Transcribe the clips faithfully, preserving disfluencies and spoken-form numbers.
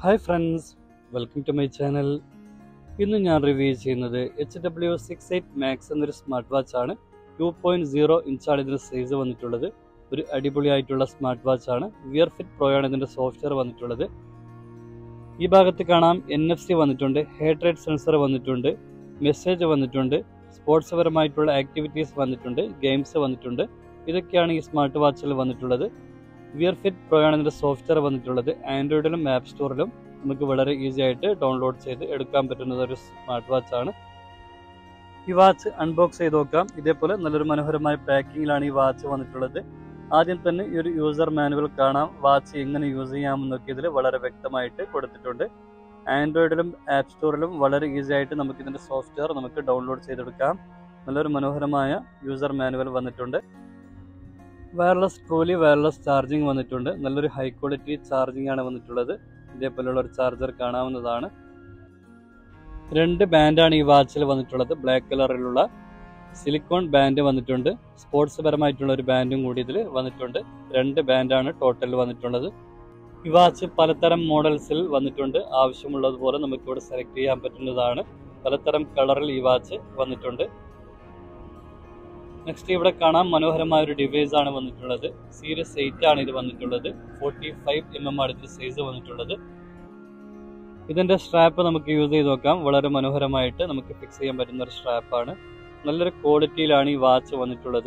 Hi friends, welcome to my channel. ഇന്ന് ഞാൻ review ചെയ്യുന്നത് H W sixty-eight Max എന്നൊരു സ്മാർട്ട് വാച്ച് ആണ്. two point zero ഇഞ്ച് ആണ് ഇതിന്റെ സൈസ് വന്നിട്ടുള്ളത്. ഒരു അടിപൊളിയായിട്ടുള്ള സ്മാർട്ട് വാച്ച് ആണ്. വിയർ ഫിറ്റ് പ്രോ ആണ് ഇതിന്റെ സോഫ്റ്റ്വെയർ വന്നിട്ടുള്ളത്. ഈ ഭാഗത്ത് കാണാം N F C വന്നിട്ടുണ്ട്, ഹാർട്ട് റേറ്റ് സെൻസർ വന്നിട്ടുണ്ട്, മെസ്സേജ് വന്നിട്ടുണ്ട്, സ്പോർട്സ് പരമായിട്ടുള്ള ആക്ടിവിറ്റീസ് വന്നിട്ടുണ്ട്, ഗെയിംസ് വന്നിട്ടുണ്ട്. ഇതൊക്കെയാണ് ഈ സ്മാർട്ട് വാച്ചിൽ വന്നിട്ടുള്ളത്. വിയർ ഫിറ്റ് പ്രോ ആണ് ഇതിന്റെ സോഫ്റ്റ്വെയർ വന്നിട്ടുള്ളത്. ആൻഡ്രോയിഡിലും ആപ്പ് സ്റ്റോറിലും നമുക്ക് വളരെ ഈസി ആയിട്ട് ഡൗൺലോഡ് ചെയ്ത് എടുക്കാൻ പറ്റുന്ന ഒരു സ്മാർട്ട് വാച്ച് ആണ്. ഈ വാച്ച് അൺബോക്സ് ചെയ്ത് നോക്കാം. ഇതേപോലെ നല്ലൊരു മനോഹരമായ പാക്കിങ്ങിലാണ് ഈ വാച്ച് വന്നിട്ടുള്ളത്. ആദ്യം തന്നെ ഈ ഒരു യൂസർ മാനുവൽ കാണാം. വാച്ച് എങ്ങനെ യൂസ് ചെയ്യാമെന്നൊക്കെ ഇതിൽ വളരെ വ്യക്തമായിട്ട് കൊടുത്തിട്ടുണ്ട്. ആൻഡ്രോയിഡിലും ആപ്പ് സ്റ്റോറിലും വളരെ ഈസി ആയിട്ട് നമുക്ക് ഇതിന്റെ സോഫ്റ്റ്വെയർ നമുക്ക് ഡൗൺലോഡ് ചെയ്തെടുക്കാം. നല്ലൊരു മനോഹരമായ യൂസർ മാനുവൽ വന്നിട്ടുണ്ട്. വയർലെസ് ട്രൂലി വയർലെസ് ചാർജിങ് വന്നിട്ടുണ്ട്. നല്ലൊരു ഹൈ ക്വാളിറ്റി ചാർജിങ് ആണ് വന്നിട്ടുള്ളത്. ഇതേപോലെയുള്ള ഒരു ചാർജർ കാണാവുന്നതാണ്. രണ്ട് ബാൻഡാണ് ഈ വാച്ചിൽ വന്നിട്ടുള്ളത്. ബ്ലാക്ക് കളറിലുള്ള സിലിക്കോൺ ബാൻഡ് വന്നിട്ടുണ്ട്. സ്പോർട്സ് പരമായിട്ടുള്ള ഒരു ബാൻഡും കൂടി ഇതിൽ വന്നിട്ടുണ്ട്. രണ്ട് ബാൻഡാണ് ടോട്ടൽ വന്നിട്ടുള്ളത്. ഈ വാച്ച് പലതരം മോഡൽസിൽ വന്നിട്ടുണ്ട്. ആവശ്യമുള്ളതുപോലെ നമുക്കിവിടെ സെലക്ട് ചെയ്യാൻ പറ്റുന്നതാണ്. പലതരം കളറിൽ ഈ വാച്ച് വന്നിട്ടുണ്ട്. നെക്സ്റ്റ് ഇവിടെ കാണാം മനോഹരമായ ഒരു ഡിവൈസ് ആണ് വന്നിട്ടുള്ളത്. സീരീസ് എയ്റ്റ് ആണ് ഇത് വന്നിട്ടുള്ളത്. ഫോർട്ടി ഫൈവ് എം എം ആണ് ഇതിന്റെ സൈസ് വന്നിട്ടുള്ളത്. ഇതിന്റെ സ്ട്രാപ്പ് നമുക്ക് യൂസ് ചെയ്ത് നോക്കാം. വളരെ മനോഹരമായിട്ട് നമുക്ക് ഫിക്സ് ചെയ്യാൻ പറ്റുന്ന ഒരു സ്ട്രാപ്പാണ്. നല്ലൊരു ക്വാളിറ്റിയിലാണ് ഈ വാച്ച് വന്നിട്ടുള്ളത്.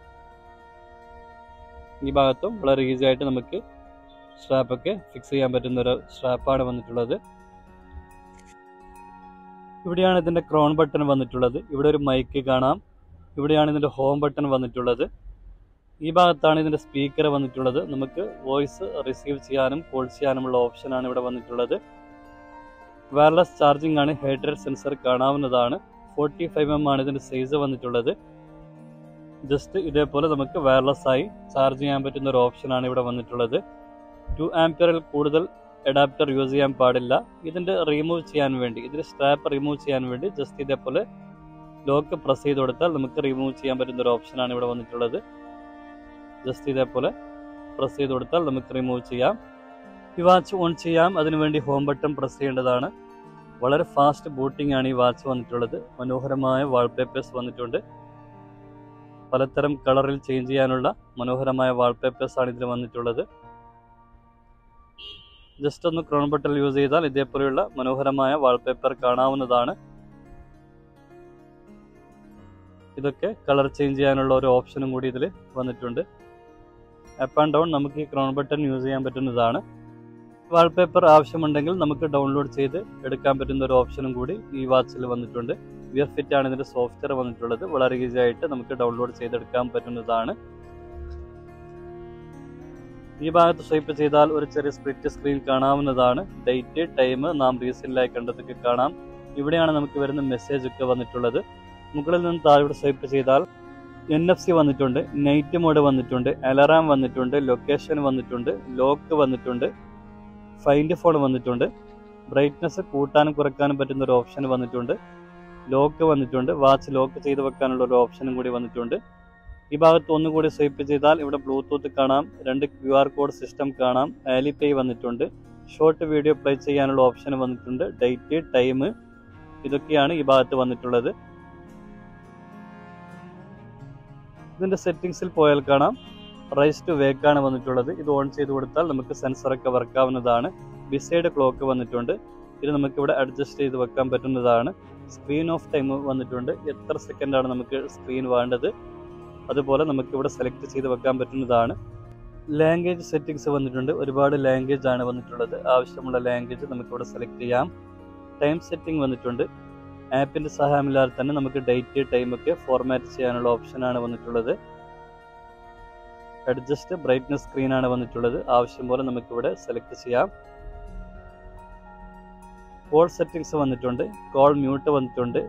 ഈ ഭാഗത്തും വളരെ ഈസി ആയിട്ട് നമുക്ക് സ്ട്രാപ്പൊക്കെ ഫിക്സ് ചെയ്യാൻ പറ്റുന്ന ഒരു സ്ട്രാപ്പാണ് വന്നിട്ടുള്ളത്. ഇവിടെയാണ് ഇതിന്റെ ക്രോൺ ബട്ടൺ വന്നിട്ടുള്ളത്. ഇവിടെ ഒരു മൈക്ക് കാണാം. ഇവിടെയാണ് ഇതിന്റെ ഹോം ബട്ടൺ വന്നിട്ടുള്ളത്. ഈ ഭാഗത്താണ് ഇതിന്റെ സ്പീക്കർ വന്നിട്ടുള്ളത്. നമുക്ക് വോയിസ് റിസീവ് ചെയ്യാനും കോൾ ചെയ്യാനുമുള്ള ഓപ്ഷനാണ് ഇവിടെ വന്നിട്ടുള്ളത്. വയർലെസ് ചാർജിങ് ആണ്. ഹാർട്ട് റേറ്റ് സെൻസർ കാണാവുന്നതാണ്. ഫോർട്ടി ഫൈവ് എം ആണ് ഇതിന്റെ സൈസ് വന്നിട്ടുള്ളത്. ജസ്റ്റ് ഇതേപോലെ നമുക്ക് വയർലെസ് ആയി ചാർജ് ചെയ്യാൻ പറ്റുന്ന ഒരു ഓപ്ഷനാണ് ഇവിടെ വന്നിട്ടുള്ളത്. ടു ആംപിയറിൽ കൂടുതൽ അഡാപ്റ്റർ യൂസ് ചെയ്യാൻ പാടില്ല. ഇതിന്റെ റിമൂവ് ചെയ്യാൻ വേണ്ടി ഇതിന്റെ സ്ട്രാപ്പ് റിമൂവ് ചെയ്യാൻ വേണ്ടി ജസ്റ്റ് ഇതേപോലെ ലോക്ക് പ്രസ് ചെയ്ത് കൊടുത്താൽ നമുക്ക് റിമൂവ് ചെയ്യാൻ പറ്റുന്ന ഒരു ഓപ്ഷനാണ് ഇവിടെ വന്നിട്ടുള്ളത്. ജസ്റ്റ് ഇതേപോലെ പ്രസ് ചെയ്ത് കൊടുത്താൽ നമുക്ക് റിമൂവ് ചെയ്യാം. ഈ വാച്ച് ഓൺ ചെയ്യാം. അതിനുവേണ്ടി ഹോം ബട്ടൺ പ്രസ് ചെയ്യേണ്ടതാണ്. വളരെ ഫാസ്റ്റ് ബൂട്ടിംഗ് ആണ് ഈ വാച്ച് വന്നിട്ടുള്ളത്. മനോഹരമായ വാൾപേപ്പേഴ്സ് വന്നിട്ടുണ്ട്. പലതരം കളറിൽ ചേഞ്ച് ചെയ്യാനുള്ള മനോഹരമായ വാൾപേപ്പേഴ്സ് ആണ് ഇതിൽ വന്നിട്ടുള്ളത്. ജസ്റ്റ് ഒന്ന് ക്രോൺ ബട്ടൺ യൂസ് ചെയ്താൽ ഇതേപോലെയുള്ള മനോഹരമായ വാൾപേപ്പർ കാണാവുന്നതാണ്. ഇതൊക്കെ കളർ ചേഞ്ച് ചെയ്യാനുള്ള ഒരു ഓപ്ഷനും കൂടി ഇതിൽ വന്നിട്ടുണ്ട്. അപ്പ് ആൻഡ് ഡൗൺ നമുക്ക് ഈ ക്രോൺ ബട്ടൺ യൂസ് ചെയ്യാൻ പറ്റുന്നതാണ്. വാൾപേപ്പർ ആവശ്യമുണ്ടെങ്കിൽ നമുക്ക് ഡൗൺലോഡ് ചെയ്ത് എടുക്കാൻ പറ്റുന്ന ഒരു ഓപ്ഷനും കൂടി ഈ വാച്ചിൽ വന്നിട്ടുണ്ട്. വിയർ ഫിറ്റ് ആണ് ഇതിന്റെ സോഫ്റ്റ്വെയർ വന്നിട്ടുള്ളത്. വളരെ ഈസി ആയിട്ട് നമുക്ക് ഡൗൺലോഡ് ചെയ്തെടുക്കാൻ പറ്റുന്നതാണ്. ഈ ഭാഗത്ത് സ്വൈപ്പ് ചെയ്താൽ ഒരു ചെറിയ സ്പ്ലിറ്റ് സ്ക്രീൻ കാണാവുന്നതാണ്. ഡേറ്റ്, ടൈം, നാം റീസെന്റായി കണ്ടതൊക്കെ കാണാം. ഇവിടെയാണ് നമുക്ക് വരുന്ന മെസ്സേജ് ഒക്കെ വന്നിട്ടുള്ളത്. മുകളിൽ നിന്ന് താഴോട്ട് സ്വൈപ്പ് ചെയ്താൽ N F C വന്നിട്ടുണ്ട്, നൈറ്റ് മോഡ് വന്നിട്ടുണ്ട്, അലാറാം വന്നിട്ടുണ്ട്, ലൊക്കേഷൻ വന്നിട്ടുണ്ട്, ലോക്ക് വന്നിട്ടുണ്ട്, ഫൈൻഡ് ഫോൺ വന്നിട്ടുണ്ട്, ബ്രൈറ്റ്നസ് കൂട്ടാനും കുറയ്ക്കാനും പറ്റുന്ന ഒരു ഓപ്ഷൻ വന്നിട്ടുണ്ട്, ലോക്ക് വന്നിട്ടുണ്ട്, വാച്ച് ലോക്ക് ചെയ്ത് വെക്കാനുള്ള ഒരു ഓപ്ഷനും കൂടി വന്നിട്ടുണ്ട്. ഈ ഭാഗത്ത് ഒന്നുകൂടി സ്വൈപ്പ് ചെയ്താൽ ഇവിടെ ബ്ലൂടൂത്ത് കാണാം, രണ്ട് ക്യു ആർ കോഡ് സിസ്റ്റം കാണാം, ആലിപേ വന്നിട്ടുണ്ട്, ഷോർട്ട് വീഡിയോ പ്ലേ ചെയ്യാനുള്ള ഓപ്ഷൻ വന്നിട്ടുണ്ട്, ഡേറ്റ്, ടൈം, ഇതൊക്കെയാണ് ഈ ഭാഗത്ത് വന്നിട്ടുള്ളത്. ഇതിന്റെ സെറ്റിംഗ്സിൽ പോയാൽ കാണാം റൈസ് ടു വേക്ക് ആണ് വന്നിട്ടുള്ളത്. ഇത് ഓൺ ചെയ്ത് കൊടുത്താൽ നമുക്ക് സെൻസറൊക്കെ വർക്കാവുന്നതാണ്. ബിസൈഡ് ക്ലോക്ക് വന്നിട്ടുണ്ട്. ഇത് നമുക്ക് ഇവിടെ അഡ്ജസ്റ്റ് ചെയ്ത് വെക്കാൻ പറ്റുന്നതാണ്. സ്ക്രീൻ ഓഫ് ടൈം വന്നിട്ടുണ്ട്. എത്ര സെക്കൻഡാണ് നമുക്ക് സ്ക്രീൻ വേണ്ടത് അതുപോലെ നമുക്ക് ഇവിടെ സെലക്ട് ചെയ്ത് വെക്കാൻ പറ്റുന്നതാണ്. ലാംഗ്വേജ് സെറ്റിംഗ്സ് വന്നിട്ടുണ്ട്. ഒരുപാട് ലാംഗ്വേജ് ആണ് വന്നിട്ടുള്ളത്. ആവശ്യമുള്ള ലാംഗ്വേജ് നമുക്കിവിടെ സെലക്ട് ചെയ്യാം. ടൈം സെറ്റിംഗ് വന്നിട്ടുണ്ട്. ആപ്പിന്റെ സഹായമില്ലാതെ തന്നെ നമുക്ക് ഡേറ്റ്, ടൈം ഒക്കെ ഫോർമാറ്റ് ചെയ്യാനുള്ള ഓപ്ഷനാണ് വന്നിട്ടുള്ളത്. അഡ്ജസ്റ്റ് ബ്രൈറ്റ്നസ് സ്ക്രീൻ ആണ് വന്നിട്ടുള്ളത്. ആവശ്യം പോലെ നമുക്കിവിടെ സെലക്ട് ചെയ്യാം. കോൾ സെറ്റിംഗ്സ് വന്നിട്ടുണ്ട്. കോൾ മ്യൂട്ട് വന്നിട്ടുണ്ട്.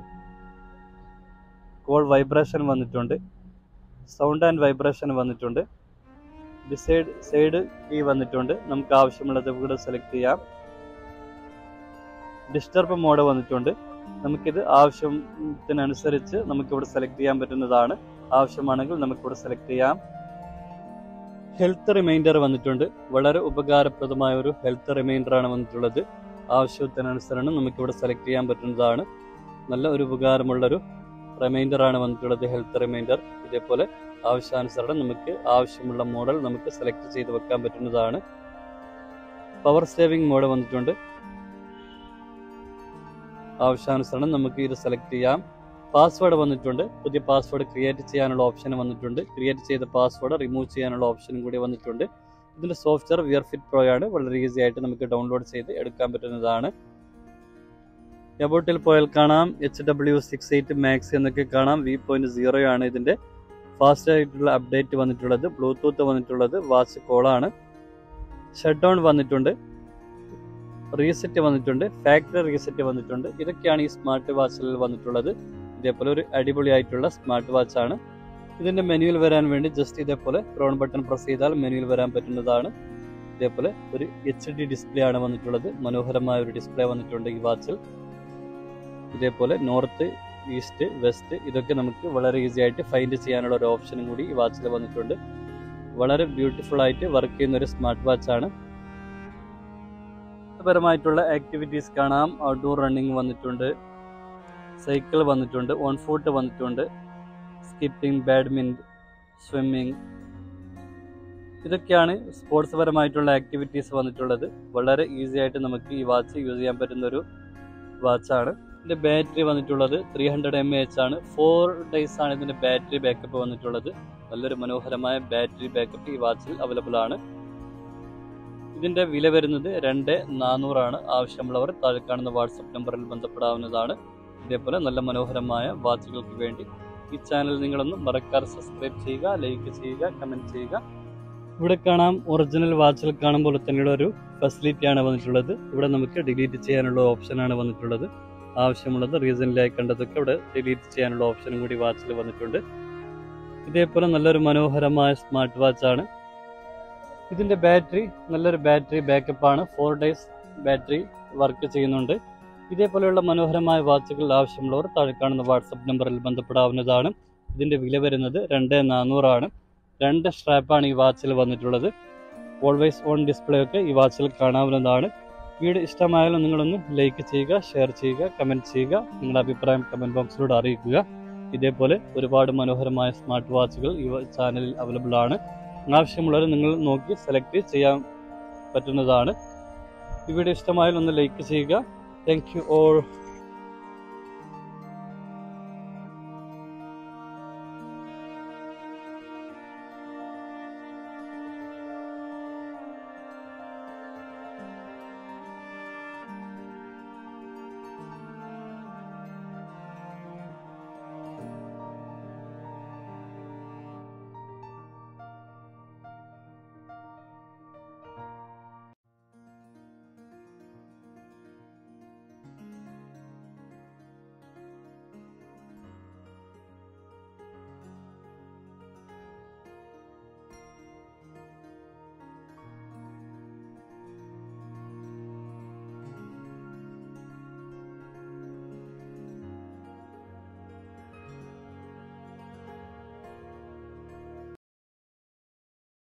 കോൾ വൈബ്രേഷൻ വന്നിട്ടുണ്ട്. സൗണ്ട് ആൻഡ് വൈബ്രേഷൻ വന്നിട്ടുണ്ട്. ഡിസൈഡ് സൈഡ് കീ വന്നിട്ടുണ്ട്. നമുക്ക് ആവശ്യമുള്ളത് ഇവിടെ സെലക്ട് ചെയ്യാം. ഡിസ്റ്റർബ് മോഡ് വന്നിട്ടുണ്ട്. നമുക്കിത് ആവശ്യത്തിനനുസരിച്ച് നമുക്കിവിടെ സെലക്ട് ചെയ്യാൻ പറ്റുന്നതാണ്. ആവശ്യമാണെങ്കിൽ നമുക്കിവിടെ സെലക്ട് ചെയ്യാം. ഹെൽത്ത് റിമൈൻഡർ വന്നിട്ടുണ്ട്. വളരെ ഉപകാരപ്രദമായ ഒരു ഹെൽത്ത് റിമൈൻഡർ ആണ് വന്നിട്ടുള്ളത്. ആവശ്യത്തിനനുസരണം നമുക്കിവിടെ സെലക്ട് ചെയ്യാൻ പറ്റുന്നതാണ്. നല്ല ഒരു ഉപകാരമുള്ളൊരു റിമൈൻഡർ ആണ് വന്നിട്ടുള്ളത്, ഹെൽത്ത് റിമൈൻഡർ. ഇതേപോലെ ആവശ്യാനുസരണം നമുക്ക് ആവശ്യമുള്ള മോഡൽ നമുക്ക് സെലക്ട് ചെയ്ത് വെക്കാൻ പറ്റുന്നതാണ്. പവർ സേവിംഗ് മോഡ് വന്നിട്ടുണ്ട്. ആവശ്യാനുസരണം നമുക്ക് ഇത് സെലക്ട് ചെയ്യാം. പാസ്വേഡ് വന്നിട്ടുണ്ട്. പുതിയ പാസ്വേഡ് ക്രിയേറ്റ് ചെയ്യാനുള്ള ഓപ്ഷൻ വന്നിട്ടുണ്ട്. ക്രിയേറ്റ് ചെയ്ത പാസ്വേഡ് റിമൂവ് ചെയ്യാനുള്ള ഓപ്ഷനും കൂടി വന്നിട്ടുണ്ട്. ഇതിന്റെ സോഫ്റ്റ്വെയർ വിയർ ഫിറ്റ് പ്രോ ആണ്. വളരെ ഈസി ആയിട്ട് നമുക്ക് ഡൗൺലോഡ് ചെയ്ത് എടുക്കാൻ പറ്റുന്നതാണ്. എബോട്ടിൽ പോയാൽ കാണാം H W six eight max എന്നൊക്കെ കാണാം. വി പോയിന്റ് സീറോ ആണ് ഇതിന്റെ ഫാസ്റ്റ് ആയിട്ടുള്ള അപ്ഡേറ്റ് വന്നിട്ടുള്ളത്. ബ്ലൂടൂത്ത് വന്നിട്ടുള്ളത്. വാച്ച് കോളാണ്. ഷട്ട് ഡൗൺ വന്നിട്ടുണ്ട്. റീസെറ്റ് വന്നിട്ടുണ്ട്. ഫാക്ടറി റീസെറ്റ് വന്നിട്ടുണ്ട്. ഇതൊക്കെയാണ് ഈ സ്മാർട്ട് വാച്ചിൽ വന്നിട്ടുള്ളത്. ഇതേപോലെ ഒരു അടിപൊളിയായിട്ടുള്ള സ്മാർട്ട് വാച്ച് ആണ്. ഇതിന്റെ മെനുവിൽ വരാൻ വേണ്ടി ജസ്റ്റ് ഇതേപോലെ ക്രോൺ ബട്ടൺ പ്രസ് ചെയ്താൽ മെനുവിൽ വരാൻ പറ്റുന്നതാണ്. ഇതേപോലെ ഒരു എച്ച് ഡി ഡിസ്പ്ലേ ആണ് വന്നിട്ടുള്ളത്. മനോഹരമായ ഒരു ഡിസ്പ്ലേ വന്നിട്ടുണ്ട് ഈ വാച്ചിൽ. ഇതേപോലെ നോർത്ത്, ഈസ്റ്റ്, വെസ്റ്റ് ഇതൊക്കെ നമുക്ക് വളരെ ഈസി ആയിട്ട് ഫൈൻഡ് ചെയ്യാനുള്ള ഒരു ഓപ്ഷനും കൂടി ഈ വാച്ചിൽ വന്നിട്ടുണ്ട്. വളരെ ബ്യൂട്ടിഫുൾ ആയിട്ട് വർക്ക് ചെയ്യുന്ന ഒരു സ്മാർട്ട് വാച്ച് ആണ്. പരമായിട്ടുള്ള ആക്ടിവിറ്റീസ് കാണാം. ഔട്ട്ഡോർ റണ്ണിങ് വന്നിട്ടുണ്ട്. സൈക്കിൾ വന്നിട്ടുണ്ട്. ഓൺ ഫുട്ട് വന്നിട്ടുണ്ട്. സ്കിപ്പിംഗ്, ബാഡ്മിൻ്റൺ, സ്വിമ്മിങ് ഇതൊക്കെയാണ് സ്പോർട്സ് പരമായിട്ടുള്ള ആക്ടിവിറ്റീസ് വന്നിട്ടുള്ളത്. വളരെ ഈസി ആയിട്ട് നമുക്ക് ഈ വാച്ച് യൂസ് ചെയ്യാൻ പറ്റുന്ന ഒരു വാച്ചാണ്. ഇതിന്റെ ബാറ്ററി വന്നിട്ടുള്ളത് three hundred M A H ആണ്. ഫോർ ഡേയ്സ് ആണ് ഇതിന്റെ ബാറ്ററി ബാക്കപ്പ് വന്നിട്ടുള്ളത്. നല്ലൊരു മനോഹരമായ ബാറ്ററി ബാക്കപ്പ് ഈ വാച്ചിൽ അവൈലബിൾ ആണ്. ഇതിന്റെ വില വരുന്നത് രണ്ട് നാനൂറാണ്. ആവശ്യമുള്ളവർ താഴെ കാണുന്ന വാട്സപ്പ് നമ്പറിൽ ബന്ധപ്പെടാവുന്നതാണ്. ഇതേപോലെ നല്ല മനോഹരമായ വാച്ചുകൾക്ക് വേണ്ടി ഈ ചാനൽ നിങ്ങളൊന്ന് മറക്കാതെ സബ്സ്ക്രൈബ് ചെയ്യുക, ലൈക്ക് ചെയ്യുക, കമന്റ് ചെയ്യുക. ഇവിടെ കാണാം ഒറിജിനൽ വാച്ചിൽ കാണുമ്പോൾ തന്നെയുള്ള ഒരു ഫെസിലിറ്റിയാണ് വന്നിട്ടുള്ളത്. ഇവിടെ നമുക്ക് ഡിലീറ്റ് ചെയ്യാനുള്ള ഓപ്ഷനാണ് വന്നിട്ടുള്ളത്. ആവശ്യമുള്ളത് റീസെൻ്റായി കണ്ടതൊക്കെ ഇവിടെ ഡിലീറ്റ് ചെയ്യാനുള്ള ഓപ്ഷനും കൂടി വാച്ചിൽ വന്നിട്ടുണ്ട്. ഇതേപോലെ നല്ലൊരു മനോഹരമായ സ്മാർട്ട് വാച്ചാണ്. ഇതിന്റെ ബാറ്ററി നല്ലൊരു ബാറ്ററി ബാക്കപ്പ് ആണ്. ഫോർ ഡേയ്സ് ബാറ്ററി വർക്ക് ചെയ്യുന്നുണ്ട്. ഇതേപോലെയുള്ള മനോഹരമായ വാച്ചുകൾ ആവശ്യമുള്ളവർ താഴെ കാണുന്ന വാട്സപ്പ് നമ്പറിൽ ബന്ധപ്പെടാവുന്നതാണ്. ഇതിന്റെ വില വരുന്നത് രണ്ട് നാനൂറാണ്. രണ്ട് സ്ട്രാപ്പാണ് ഈ വാച്ചിൽ വന്നിട്ടുള്ളത്. ഓൾവേസ് ഓൺ ഡിസ്പ്ലേ ഒക്കെ ഈ വാച്ചിൽ കാണാവുന്നതാണ്. വീഡിയോ ഇഷ്ടമായാലും നിങ്ങളൊന്ന് ലൈക്ക് ചെയ്യുക, ഷെയർ ചെയ്യുക, കമന്റ് ചെയ്യുക. നിങ്ങളുടെ അഭിപ്രായം കമന്റ് ബോക്സിലൂടെ അറിയിക്കുക. ഇതേപോലെ ഒരുപാട് മനോഹരമായ സ്മാർട്ട് വാച്ചുകൾ ഈ ചാനലിൽ അവൈലബിൾ ആണ്. ആവശ്യമുള്ളവർ നിങ്ങൾ നോക്കി സെലക്ട് ചെയ്യാൻ പറ്റുന്നതാണ്. ഈ വീഡിയോ ഇഷ്ടമായാലും ഒന്ന് ലൈക്ക് ചെയ്യുക. Thank you all.